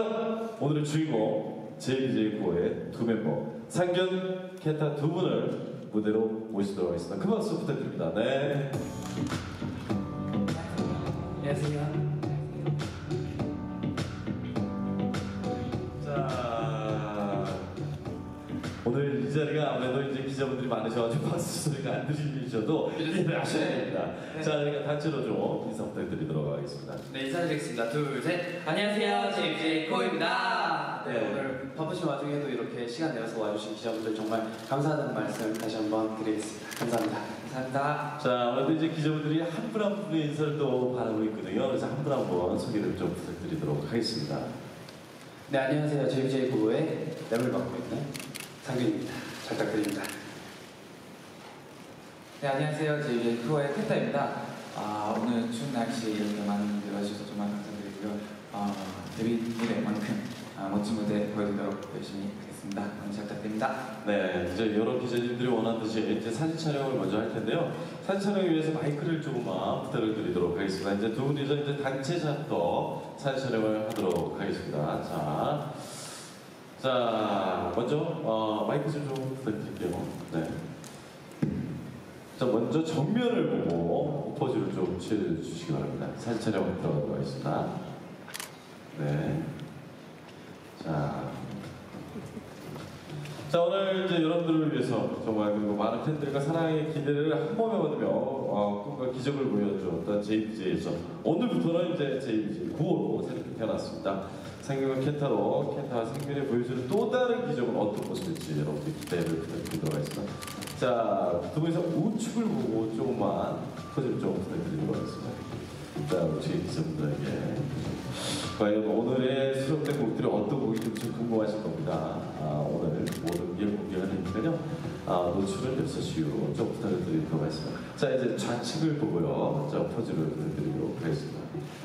그럼 오늘의 주인공 JBJ4의 두 멤버 상균, 켄타 두 분을 무대로 모시도록 하겠습니다. 큰 박수 부탁드립니다. 네. 안녕하세요. 자, 오늘 이 자리가 아무래도 이제 기자분들이 많으셔가지고 박수 소리가 안 들리셔도 이해를 하셔야 됩니다. 네. 자, 그러니까 단체로 좀 인사 부탁드리도록 하겠습니다. 네, 인사드리겠습니다. 둘, 셋. 안녕하세요. JBJ4입니다. 네, 오늘 바쁘신 와중에도 이렇게 시간 내어서 와주신 기자분들 정말 감사하다는 말씀 다시 한번 드리겠습니다. 감사합니다. 감사합니다. 자, 아무래도 이제 기자분들이 한 분 한 분의 인사를 또 바라고 있거든요. 그래서 한 분 한 분 소개를 좀 부탁드리도록 하겠습니다. 네, 안녕하세요. JBJ4의 랩을 맡고 있는 상균입니다. 잘 부탁드립니다. 네, 안녕하세요. JBJ4의 켄타입니다. 오늘 추운 날씨에 이렇게 많은 분들 와주셔서 정말 감사드리고요. 데뷔 무대만큼 멋진 무대 보여드리도록 열심히 하겠습니다. 오늘 잘 부탁드립니다. 네, 이제 여러 기자님들이 원하듯이 이제 사진 촬영을 먼저 할 텐데요. 사진 촬영을 위해서 마이크를 조금만 부탁을 드리도록 하겠습니다. 이제 두 분이서 이제 단체샷도 사진 촬영을 하도록 하겠습니다. 자, 먼저 마이크 좀 부탁드릴게요. 네. 자, 먼저 정면을 보고 포즈를 좀 취해주시기 바랍니다. 사진 촬영 들어가도록 하겠습니다. 네. 자, 오늘 이제 여러분들을 위해서 정말 그리고 많은 팬들과 사랑의 기대를 한 몸에 얻으며 꿈과 기적을 보여줬던 JBJ에서 오늘부터는 이제 JBJ9호로 새롭게 태어났습니다. 상균과 켄타와 상균이 보여주는 또 다른 기적은 어떤 모습일지 여러분들 기대를 부탁드리도록 하겠습니다. 자, 두 분이서 우측을 보고 조금만 포즈를 좀 부탁드리도록 하겠습니다. 자, 우측 기자분들에게 과연 오늘의 수록된 곡들이 어떤 곡인지 좀 궁금하실 겁니다. 오늘 모든 게 공개가 되니까요. 노출을 없으시오 좀 부탁을 드리도록 하겠습니다. 자, 이제 좌측을 보고요. 자, 포즈를 드리도록 하겠습니다.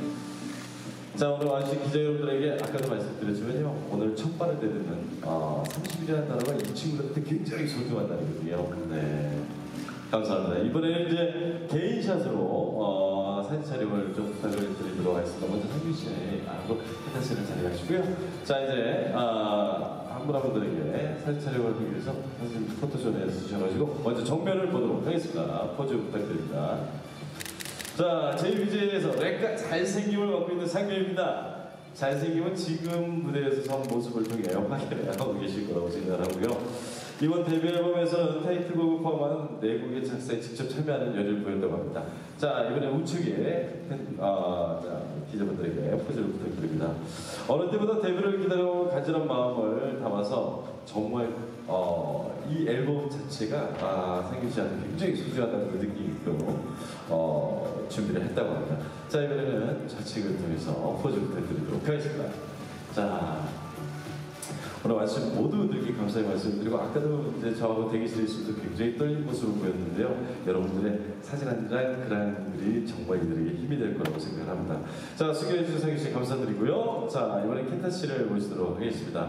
자, 오늘 와주신 기자 여러분들에게 아까도 말씀드렸지만요. 오늘 첫 발을 내딛는 30일이라는 단어가 이 친구들한테 굉장히 소중한 단어거든요. 네. 감사합니다. 이번에는 이제 개인샷으로 사진 촬영을 좀 부탁을 드리도록 하겠습니다. 먼저 상균 씨, 켄타 씨는 자리하시고요. 자, 이제 한 분 한 분들에게 사진 촬영을 하기 위해서 사진 포토존에 주셔가지고 먼저 정면을 보도록 하겠습니다. 포즈 부탁드립니다. 자, JBJ에서 랩과 잘생김을 맡고 있는 상균입니다. 잘생김은 지금 무대에서 선 모습을 통해 확인을 하고 계실 거라고 생각하고요. 이번 데뷔 앨범에서는 타이틀곡을 포함한 4곡의 작사에 직접 참여하는 여유를 보였다고 합니다. 자, 이번에 우측에 기자분들에게 포즈를 부탁드립니다. 어느 때보다 데뷔를 기다려 간절한 마음을 담아서 정말 이 앨범 자체가 상균 씨한테 굉장히 소중하다는 걸 느끼고 준비를 했다고 합니다. 자, 이번에는 좌측을 통해서 포즈 부탁드리도록 하겠습니다. 자, 오늘 와주신 모두들께 감사의 말씀드리고 아까도 이제 저하고 대기실에 있으면서 굉장히 떨린 모습을 보였는데요. 여러분들의 사진 한 장, 글 한 글이 정말 이들에게 힘이 될 거라고 생각을 합니다. 자, 수고해주신 상균 씨 감사드리고요. 자, 이번에 켄타 씨를 모시도록 하겠습니다.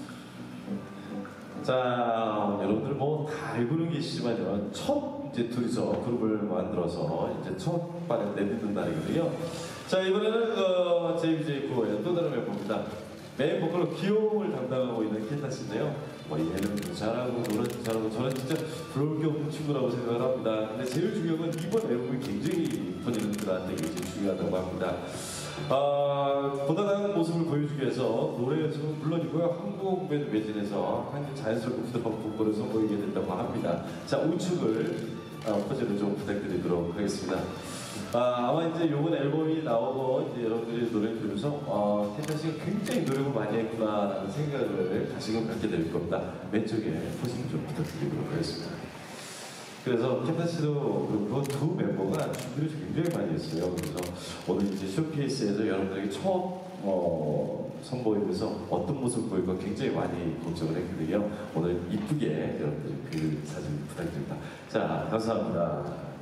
자, 여러분들 뭐 다 알고는 계시지만요. 첫 이제 둘이서 그룹을 만들어서 이제 첫 발을 내딛는 날이거든요. 자, 이번에는 JBJ9의 또 다른 멤버입니다. 메인 보컬로 귀여움을 담당하고 있는 켄타 씨인데요. 예능도 잘하고 노래도 잘하고 저는 진짜 부러울 게 없는 친구라고 생각을 합니다. 근데 제일 중요한 건 이번 앨범이 굉장히 본인들한테 굉장히 중요하다고 합니다. 보다 나은 모습을 보여주기 위해서 노래 연습은 물론이고요. 한국 매진에서 자연스럽게 부드러운 보컬을 선보이게 된다고 합니다. 자, 우측을 포즈를 좀 부탁드리도록 하겠습니다. 아마 이제 요번 앨범이 나오고 이제 여러분들이 노래를 들으면서 켄타 씨가 굉장히 노력을 많이 했구나라는 생각을 다시금 갖게 될 겁니다. 왼쪽에 포징 좀 부탁드리도록 하겠습니다. 그래서 켄타 씨도 그 두 멤버가 준비를 굉장히 많이 했어요. 그래서 오늘 이제 쇼케이스에서 여러분들에게 처음 선보이면서 어떤 모습을 보일까 굉장히 많이 걱정을 했거든요. 오늘 이쁘게 여러분들 그 사진 부탁드립니다. 자, 감사합니다.